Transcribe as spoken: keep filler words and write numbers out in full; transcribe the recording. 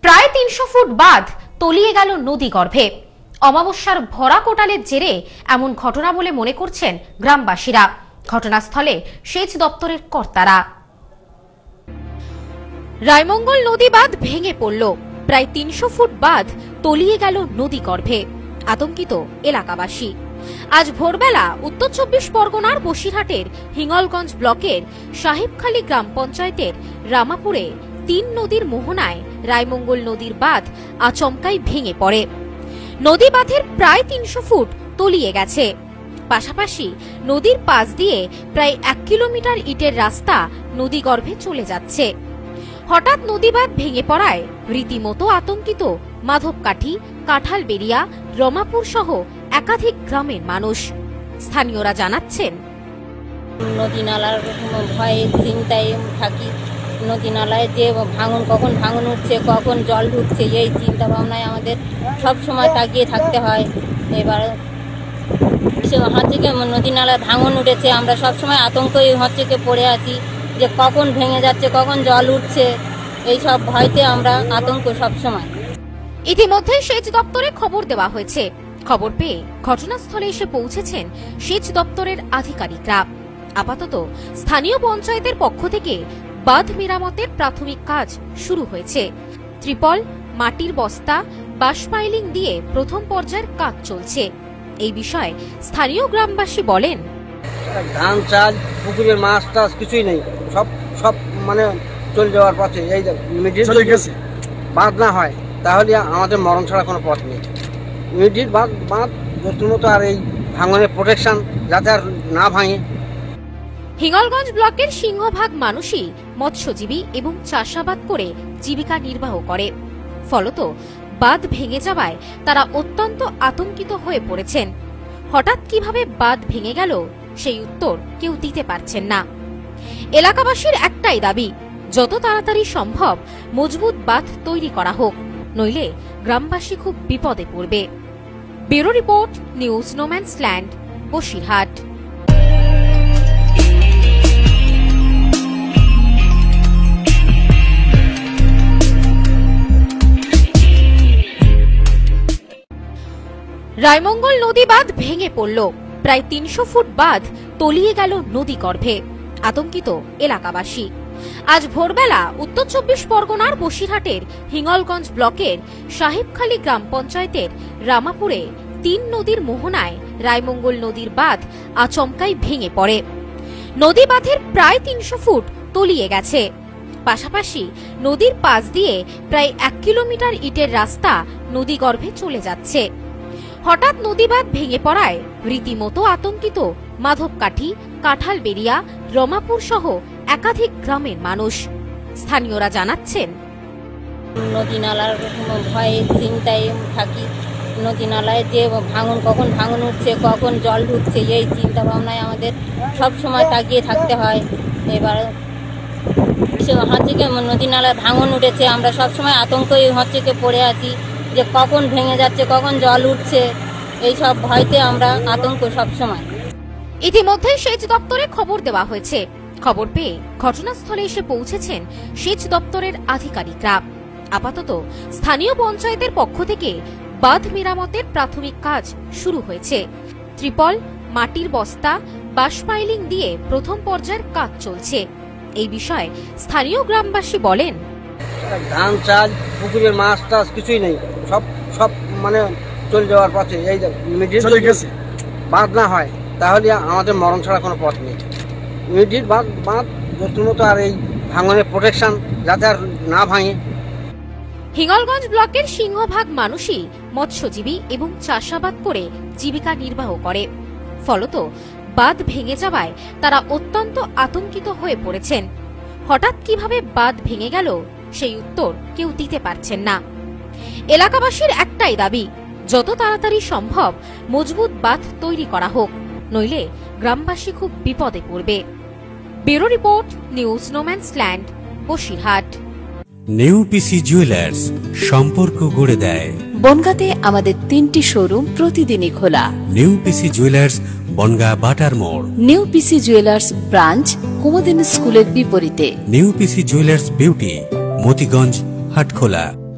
প্রায় তিনশো ফুট বাঁধ তলিয়ে গেল নদী গর্ভে। অমাবস্যার ভরা কোটালের জেরে এমন ঘটনা বলে মনে করছেন গ্রামবাসীরা। ঘটনাস্থলে সেচ দপ্তরের কর্তারা। রায়মঙ্গল নদী বাঁধ ভেঙে পড়ল। প্রায় তিনশো ফুট বাঁধ তলিয়ে গেল নদী গর্ভে। আতঙ্কিত এলাকাবাসী। আজ ভোরবেলা উত্তর চব্বিশ পরগনার বসিরহাটের হিঙ্গলগঞ্জ ব্লকের সাহেবখালী গ্রাম পঞ্চায়েতের রামাপুরে তিন নদীর মোহনায় রায়মঙ্গল নদীর বাঁধ আচমকাই ভেঙে পড়ে। নদী বাঁধের প্রায় তিনশো ফুট তলিয়ে গেছে। পাশাপাশি নদীর পাশ দিয়ে প্রায় এক কিলোমিটার ইটের রাস্তা নদী গর্ভে চলে যাচ্ছে। হঠাৎ নদী বাঁধ ভেঙে পড়ায় রীতিমতো আতঙ্কিত মাধবকাঠি, কাঁঠালবেড়িয়া, রমাপুর সহ একাধিক গ্রামের মানুষ। স্থানীয়রা জানাচ্ছেন, নদী নালার ভয়ে চিন্তায় থাকি। নদী নালায় যে ভাঙন, কখন ভাঙন উঠছে, কখন জল ঢুকছে, এই চিন্তা ভাবনায় আমাদের সব সময় তাকিয়ে থাকতে হয়। এবার হচ্ছে কি নদী নালায় ভাঙন উঠেছে, আমরা সবসময় আতঙ্কই হচ্ছে কি পড়ে আছি যে কখন ভেঙে যাচ্ছে, কখন জল উঠছে, এই সব ভয়তে আমরা আতঙ্ক সবসময়। ইতিমধ্যে সেচ দপ্তরে খবর দেওয়া হয়েছে। খবর পেয়ে ঘটনাস্থলে এসে পৌঁছেছেন সেচ দপ্তরের আধিকারিকরা। আপাতত স্থানীয় পঞ্চায়েতের পক্ষ থেকে বাঁধ মেরামতের প্রাথমিক কাজ শুরু হয়েছে। ত্রিপল, মাটির বস্তা, বাঁশ পাইলিং দিয়ে প্রথম পর্যায়ের কাজ চলছে। এই বিষয়ে স্থানীয় গ্রামবাসী বলেন, ধান, চাল, পুকুরের মাছ টাছ কিছুই নেই, সব সব মানে চলে যাওয়ার পথে। এই চলে গেছে। বাঁধ না হয় তাহলে আমাদের মরণ ছাড়া কোনো পথ নেই। ইমিডিয়েট বাঁধ বাঁধ যত আর এই ভাঙনের প্রোটেকশন যাতে আর না ভাঙে। হিঙ্গলগঞ্জ ব্লকের সিংহভাগ মানুষই মৎস্যজীবী এবং চাষাবাদ করে জীবিকা নির্বাহ করে। ফলত বাঁধ ভেঙে যাওয়ায় তারা অত্যন্ত আতঙ্কিত হয়ে পড়েছেন। হঠাৎ কিভাবে বাঁধ ভেঙে গেল সেই উত্তর কেউ দিতে পারছেন না। এলাকাবাসীর একটাই দাবি, যত তাড়াতাড়ি সম্ভব মজবুত বাঁধ তৈরি করা হোক, নইলে গ্রামবাসী খুব বিপদে পড়বে। Bureau report, news no man's land, Basirhat. Raimangal নদী বাঁধ ভেঙে পড়ল। প্রায় তিনশো ফুট বাঁধ তলিয়ে গেল নদী গর্ভে। আতঙ্কিত এলাকাবাসী। আজ ভোরবেলা উত্তর চব্বিশ পরগনার বসিরহাটের হিঙ্গলগঞ্জ ব্লকের সাহেবখালী গ্রাম পঞ্চায়েতের রামাপুরে তিন নদীর মোহনায় রায়মঙ্গল নদীর বাঁধ আচমকাই ভেঙে পড়ে। নদী বাঁধের প্রায় তিনশো ফুট তলিয়ে গেছে। পাশাপাশি নদীর পাশ দিয়ে প্রায় এক কিলোমিটার ইটের রাস্তা নদী গর্ভে চলে যাচ্ছে। হঠাৎ নদী বাঁধ ভেঙে পড়ায় রীতিমতো আতঙ্কিত মাধবকাঠি, কাঁঠালবেড়িয়া, রমাপুর সহ একাধিক গ্রামের মানুষ। স্থানীয়রা জানাচ্ছেন, নদী নালার ভয়ে চিন্তায় থাকি। নদী নালায় যে ভাঙন, কখন ভাঙন উঠছে, কখন জল ঢুকছে, এই চিন্তা ভাবনায় আমাদের সব সময় তাকিয়ে থাকতে হয়। এবার হচ্ছে কি নদী নালায় ভাঙন উঠেছে, আমরা সবসময় আতঙ্কই হচ্ছে কি পড়ে আছি যে কখন ভেঙে যাচ্ছে, কখন জল উঠছে, এই সব ভয়তে আমরা আতঙ্ক সবসময়। ইতিমধ্যে সেচ দপ্তরে খবর দেওয়া হয়েছে। খবর পেয়ে ঘটনাস্থলে এসে পৌঁছেছেন সেচ দপ্তরের আধিকারিকরা। আপাতত স্থানীয় পঞ্চায়েতের পক্ষ থেকে বাঁধ মেরামতের প্রাথমিক কাজ শুরু হয়েছে। ত্রিপল, মাটির বস্তা, বাঁশ পাইলিং দিয়ে প্রথম পর্যায়ের কাজ চলছে। এই বিষয়ে স্থানীয় গ্রামবাসী বলেন, ধান, চাল, পুকুরের মাছ টাছ কিছুই নেই, সব সব মানে চলে যাওয়ার পথে। এই চলে গেছে। বাঁধ না হয় তাহলে আমাদের মরণ ছাড়া কোনো পথ নেই। ইমিডিয়েট বাঁধ বাঁধ যত আর এই ভাঙনের প্রোটেকশন যাতে আর না ভাঙে। হিঙ্গলগঞ্জ ব্লকের সিংহভাগ মানুষই মৎস্যজীবী এবং চাষাবাদ করে জীবিকা নির্বাহ করে। ফলত বাঁধ ভেঙে যাওয়ায় তারা অত্যন্ত আতঙ্কিত হয়ে পড়েছেন। হঠাৎ কিভাবে বাঁধ ভেঙে গেল সেই উত্তর কেউ দিতে পারছেন না। এলাকাবাসীর একটাই দাবি, যত তাড়াতাড়ি সম্ভব মজবুত বাঁধ তৈরি করা হোক, নইলে গ্রামবাসী খুব বিপদে পড়বে। Bureau report, news no man's land, Basirhat. Neupisi jewellers, সম্পর্ক গড়ে দেয়। বনগাঁতে আমাদের তিনটি শোরুম প্রতিদিনই খোলা। নেউপিসি জুয়েলার্স, বনগাঁ বাটার মোড়। নেউপিসি জুয়েলার্স ব্রাঞ্চ কুমুদিনী স্কুলের বিপরীতে। Neupisi jewellers beauty, Motiganj, Hatkhola.